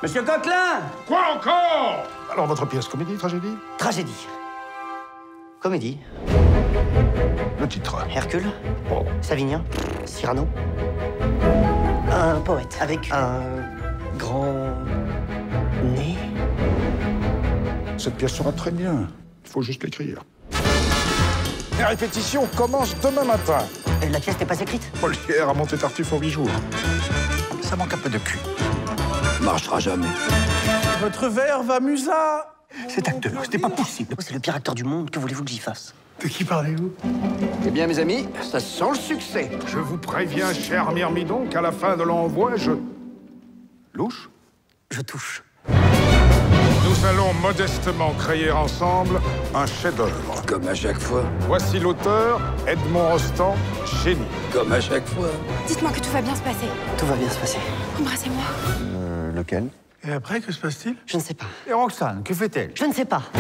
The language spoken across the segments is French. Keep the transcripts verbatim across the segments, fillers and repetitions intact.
Monsieur Coquelin! Quoi encore? Alors, votre pièce, comédie, tragédie? Tragédie. Comédie. Le titre? Hercule. Bon. Savinien. Cyrano. Un poète avec un grand nez. Cette pièce sera très bien. Il faut juste l'écrire. Les répétitions commencent demain matin. Et la pièce n'est pas écrite? Molière a monté Tartuffe en huit jours. Ça manque un peu de cul. Marchera jamais. Votre verre va musa. Cet acteur, c'était pas possible. C'est le pire acteur du monde, que voulez-vous que j'y fasse? De qui parlez-vous? Eh bien, mes amis, ça sent le succès. Je vous préviens, cher Myrmidon, qu'à la fin de l'envoi, je... Louche? Je touche. Nous allons modestement créer ensemble un chef-d'œuvre. Comme à chaque fois. Voici l'auteur, Edmond Rostand, génie. Comme à chaque fois. Dites-moi que tout va bien se passer. Tout va bien se passer. Embrassez-moi. Euh, lequel? Et après, que se passe-t-il? Je ne sais pas. Et Roxane, que fait-elle? Je ne sais pas.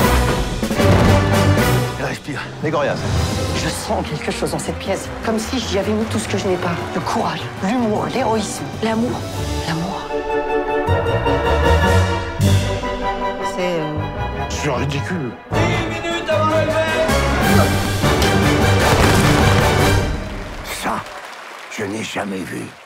Elle respire. Négorias. Je sens quelque chose dans cette pièce. Comme si j'y avais mis tout ce que je n'ai pas. Le courage, l'humour, l'héroïsme. L'amour. L'amour. C'est... euh, C'est ridicule. Ça, je n'ai jamais vu.